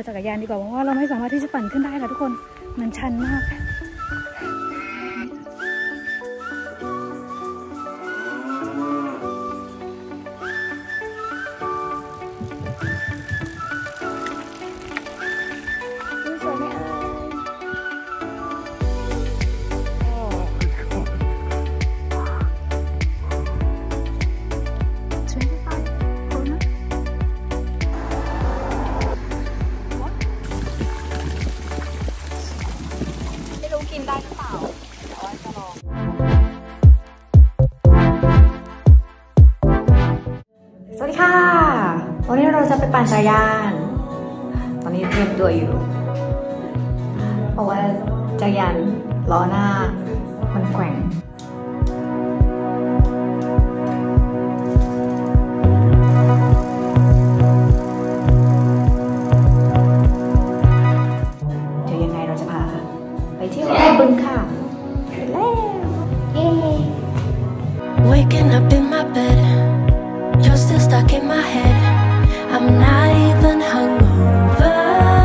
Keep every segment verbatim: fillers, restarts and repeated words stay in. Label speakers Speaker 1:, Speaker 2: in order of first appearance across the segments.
Speaker 1: จักรยานดีกว่าเพราะว่าเราไม่สามารถที่จะปั่นขึ้นได้ค่ะทุกคนมันชันมาก
Speaker 2: กินได้หรือเปล่าแต่ว่าจะลองสวัสดีค่ะวันนี้เราจะไปปั่นจักรยานตอนนี้เตรียมตัวอยู่เพราะว่าจักรยานล้อหน้ามันแกว่งเดี๋ยวยังไงเราจะพาไปเที่ยวบึงค่ะไปแล้วเย้
Speaker 3: Waking up in my bed, you're still stuck in my head. I'm not even hungover.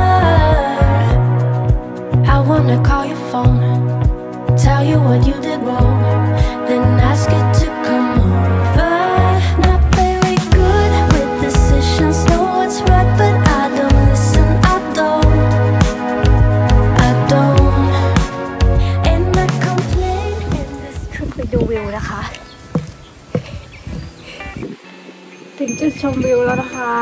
Speaker 3: I wanna call your phone, tell you what you did wrong, then ask you to come over. Not very good with decisions, know what's right, but I don't listen. I don't, I don't, and I complain in this.
Speaker 1: ขึ้นไปดูวิวนะคะถึงจุดชมวิวแล้วนะคะ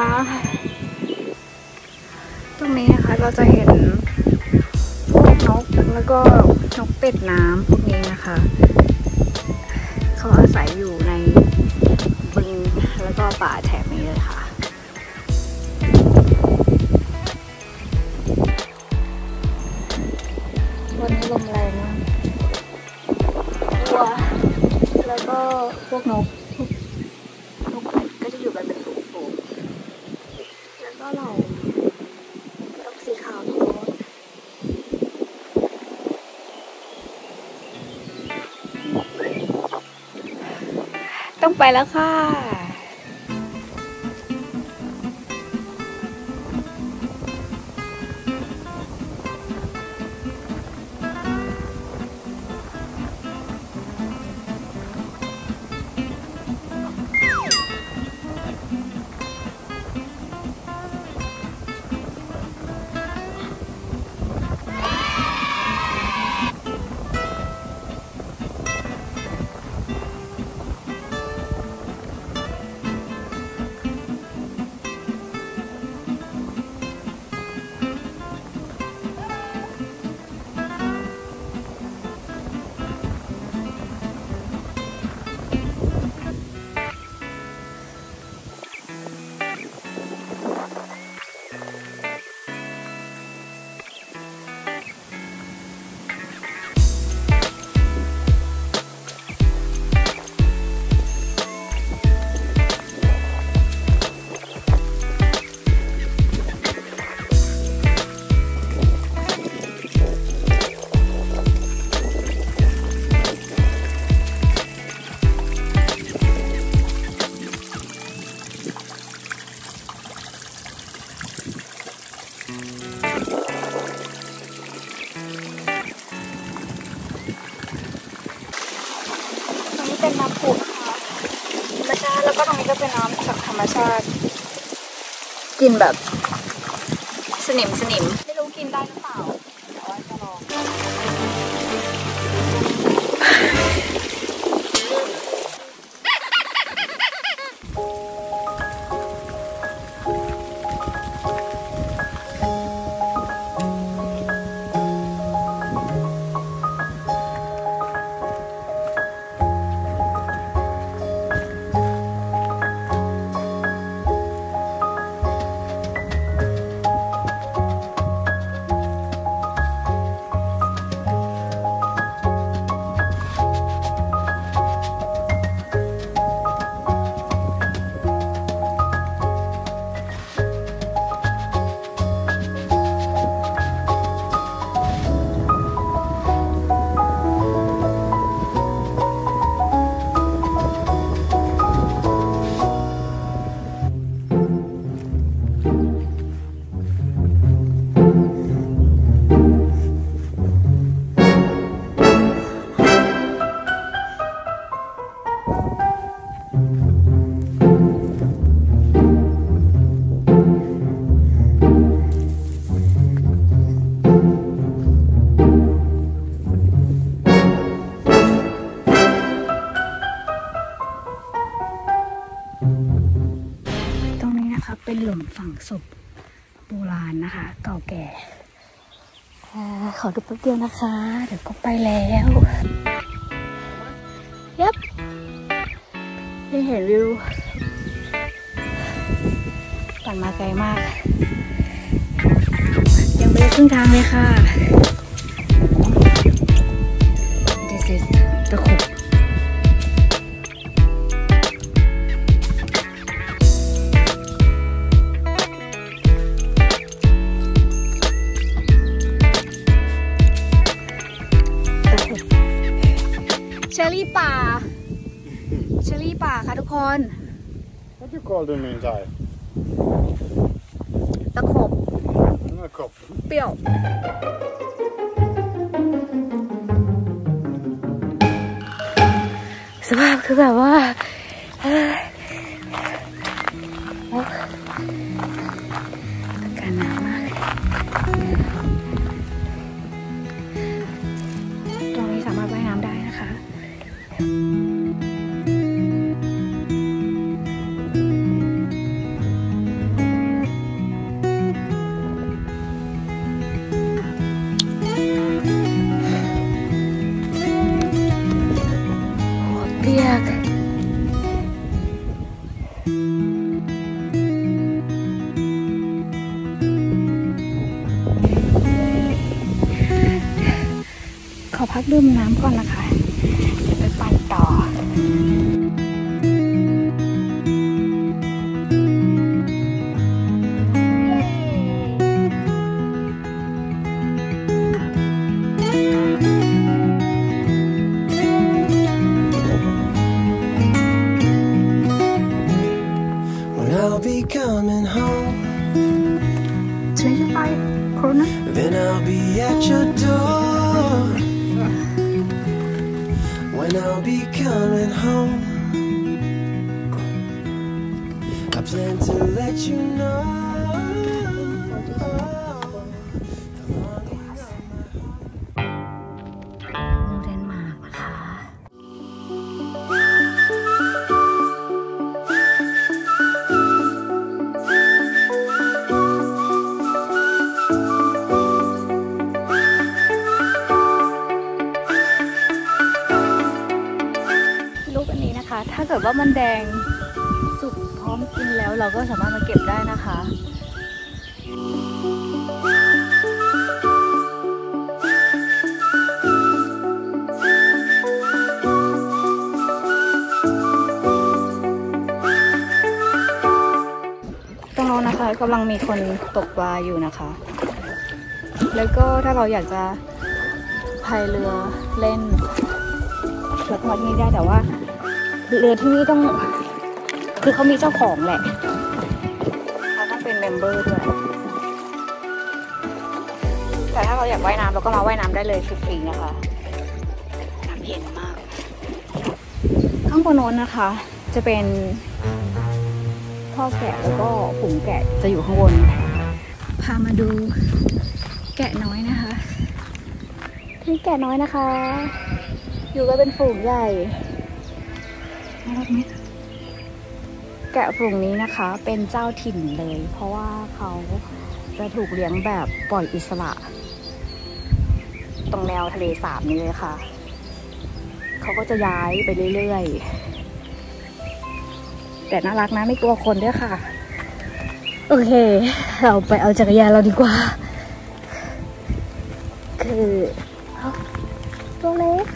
Speaker 1: ตรงนี้นะคะเราจะเห็นพวกนกแล้วก็นกเป็ดน้ำพวกนี้นะคะเขาอาศัยอยู่ในบึงแล้วก็ป่าแถบนี้เลยค่ะวันนี้ลมแรงมากวัวแล้วก็พวกนกนกเป็ดก็จะอยู่กันเป็นฝูงๆแล้วก็เรานกสีขาวทั้งหมดต้องไปแล้วค่ะเป็นน้ำผุค่ะธรรมชาติแล้วก็ตรงนี้ก็เป็นน้ำจากธรรมชาติกินแบบสนิมสนิมไม่รู้กินได้หรือเปล่าแต่ว่าจะลองนะคะเป็นหลุมฝังศพโบราณนะคะเก่าแก่ขอดูแป๊บเดียวนะคะเดี๋ยวก็ไปแล้วยับได้เห็นวิวปั่นมาไกลมากยังไม่ได้ครึ่งทางเลยค่ะ This is ตะขบเชอรี่ป่าเชอรี่ป่าค่ะทุกคน
Speaker 4: What do you call them in Thai?
Speaker 1: ตะขบ
Speaker 4: A cup.
Speaker 1: เปรี้ยวสภาพคือแบบว่าอากาศหนาวมากตรงนี้สามารถว่ายน้ำได้นะคะ เปียกขอพักดื่มน้ำก่อนนะคะเดี๋ยวไปปั่นต่อ
Speaker 5: I'll be coming home.
Speaker 1: twenty-five krona.
Speaker 5: Then I'll be at your door. When I'll be coming home, I plan to let you know.
Speaker 1: เดนมาร์กนะคะ ลูกอันนี้นะคะถ้าเกิดว่ามันแดงสุกพร้อมกินแล้วเราก็สามารถมาเก็บได้นะคะตรงโน้นนะคะกำลังมีคนตกปลาอยู่นะคะ แล้วก็ถ้าเราอยากจะพายเรือเล่นแล้วก็มาที่นี่ได้แต่ว่าเรือที่นี่ต้องคือเขามีเจ้าของแหละเขาต้องเป็นเมมเบอร์ด้วยแต่ถ้าเราอยากว่ายน้ำเราก็มาว่ายน้ำได้เลยฟรีๆนะคะน้ำเย็นมากข้างบนโน้นนะคะ จะเป็นพ่อแกะแล้วก็ฝูงแกะจะอยู่ข้างบนพามาดูแกะน้อยนะคะที่แกะน้อยนะคะอยู่กันเป็นฝูงใหญ่น่ารักไหมแกะฝูงนี้นะคะเป็นเจ้าถิ่นเลยเพราะว่าเขาจะถูกเลี้ยงแบบปล่อยอิสระตรงแนวทะเลสาบนี้เลยค่ะเขาก็จะย้ายไปเรื่อยๆแต่น่ารักนะไม่กลัวคนด้วยค่ะโอเคเราไปเอาจักรยานเราดีกว่าคือตัวเล็ก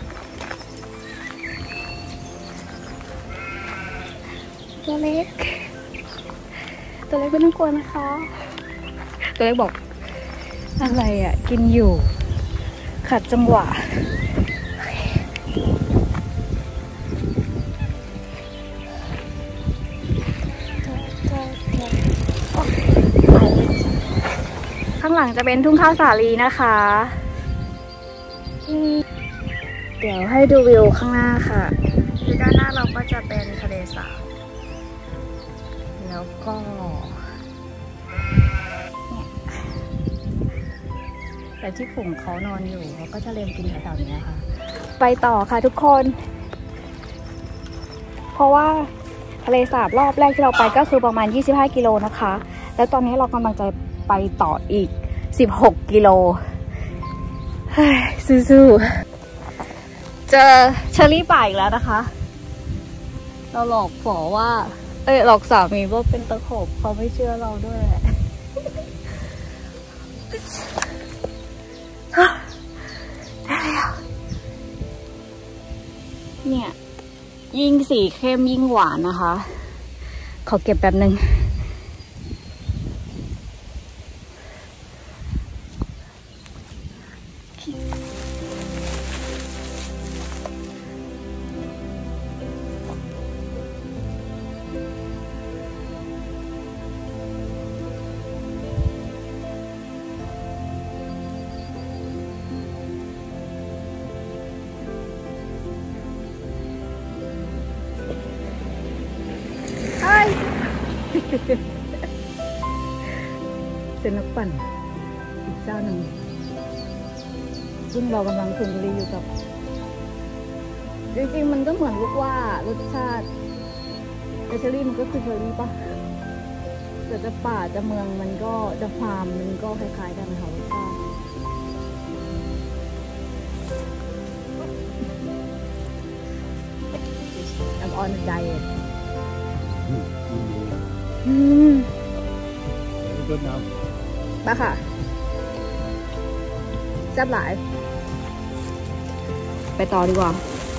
Speaker 1: ตัวเล็กตัวเล็กไม่ต้องกลัวนะคะตัวเล็กบอกอะไรอ่ะกินอยู่ขัดจังหวะข้างหลังจะเป็นทุ่งข้าวสาลีนะคะเดี๋ยวให้ดูวิวข้างหน้าค่ะคือด้านหน้าเราก็จะเป็นทะเลสาบแล้วก็เนี่ยแต่ที่ฝูงเขานอนอยู่เขาก็จะเล่นกินแถวๆนี้ค่ะไปต่อค่ะทุกคนเพราะว่าทะเลสาบรอบแรกที่เราไปก็คือประมาณยี่สิบห้ากิโลนะคะแล้วตอนนี้เรากำลังจะไปต่ออีกสิบหกกิโลสู้ๆเจอเชอรี่ป่าอีกแล้วนะคะเราหลอกฝอว่าเอ้ยหลอกสามีว่าเป็นตะขบเขาไม่เชื่อเราด้วยแหละได้แล้วเนี่ยยิ่งสีเข้มยิ่งหวานนะคะขอเก็บแป๊บนึงเป็นนักปั่นอีกเจ้าหนึ่งซึ่งเรากำลังคุมรีอยู่กับจริงๆมันก็เหมือนลูกว่ารสชาติแต่เชอรี่มันก็คือเชอรี่ปะแต่จะป่าจะเมืองมันก็จะฟาร์มมันก็คล้ายๆกันค่ะรสชาติI'm on a diet อืม
Speaker 4: Good now.
Speaker 1: มาค่ะแซ่บหลายไปต่อดีกว่า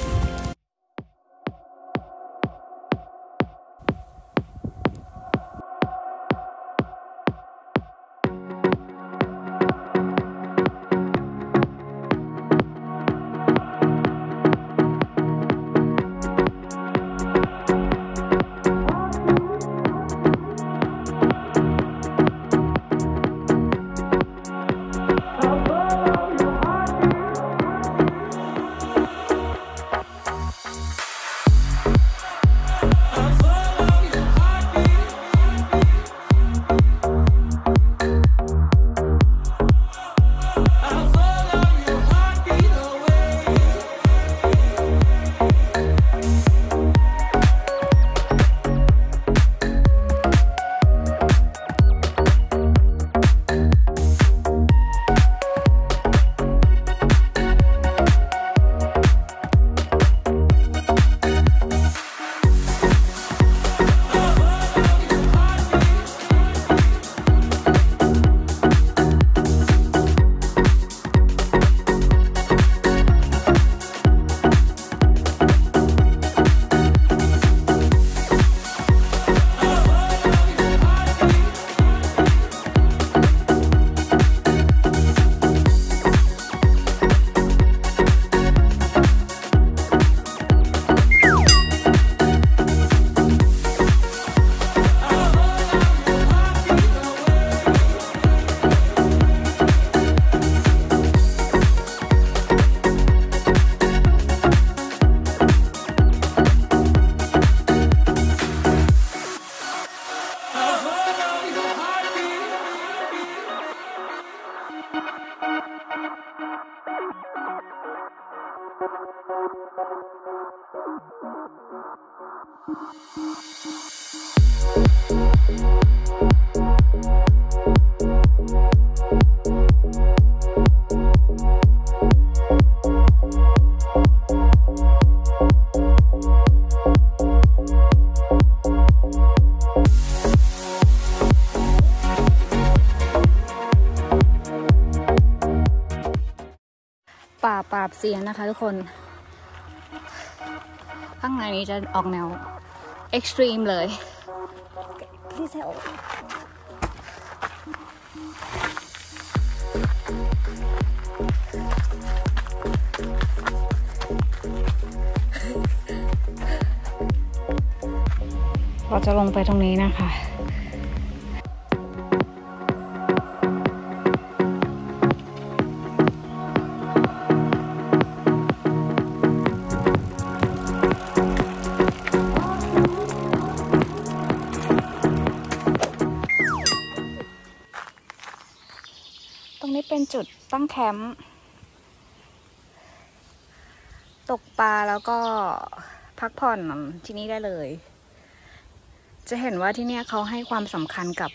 Speaker 1: ป่าปราบเสียงนะคะทุกคนข้างในนี้จะออกแนวเอ็กซ์ตรีมเลยพี่เซลเราจะลงไปตรงนี้นะคะตรงนี้เป็นจุดตั้งแคมป์ตกปลาแล้วก็พักผ่อนที่นี่ได้เลยจะเห็นว่าที่เนี่ยเขาให้ความสำคัญกับ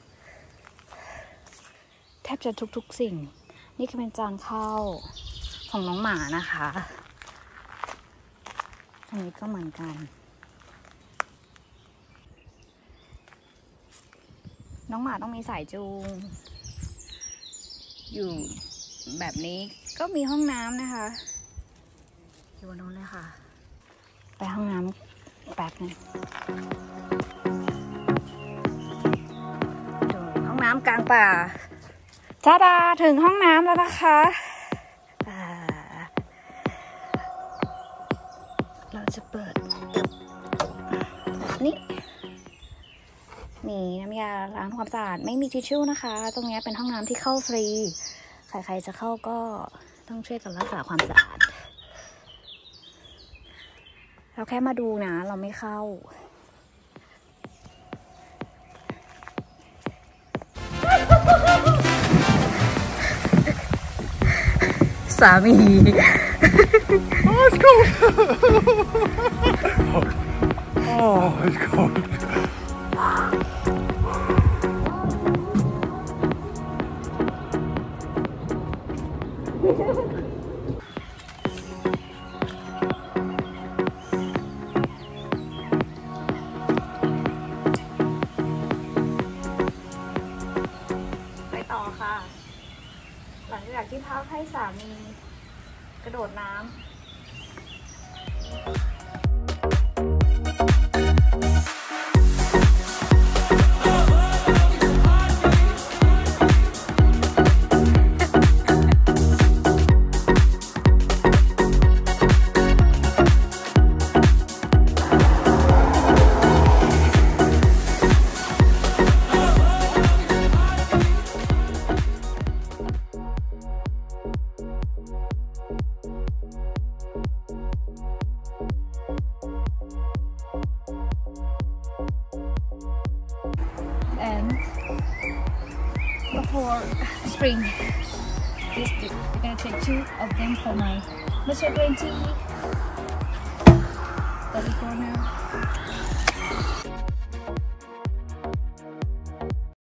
Speaker 1: แทบจะทุกๆสิ่งนี่คือเป็นจานข้าวของน้องหมานะคะอันนี้ก็เหมือนกันน้องหมาต้องมีสายจูงอยู่แบบนี้ก็มีห้องน้ำนะคะอยู่บนนู้นเลยค่ะไปห้องน้ำแป๊บนึงห้องน้ำกลางป่าจ้าดาถึงห้องน้ำแล้วนะคะเราจะเปิดนี่มีน้ำยาล้างความสะอาดไม่มีทิชชู่นะคะตรงนี้เป็นห้องน้ำที่เข้าฟรีใครๆจะเข้าก็ต้องช่วยกันรักษาความสะอาดเราแค่มาดูนะเราไม่เข้าสามี
Speaker 4: Oh, it's cold. Oh, it's cold.
Speaker 1: ไปต่อค่ะหลังจากที่พักให้สามีกระโดดน้ำand before spring this week I'm gonna take two of them for my matcha green tea thirty-four now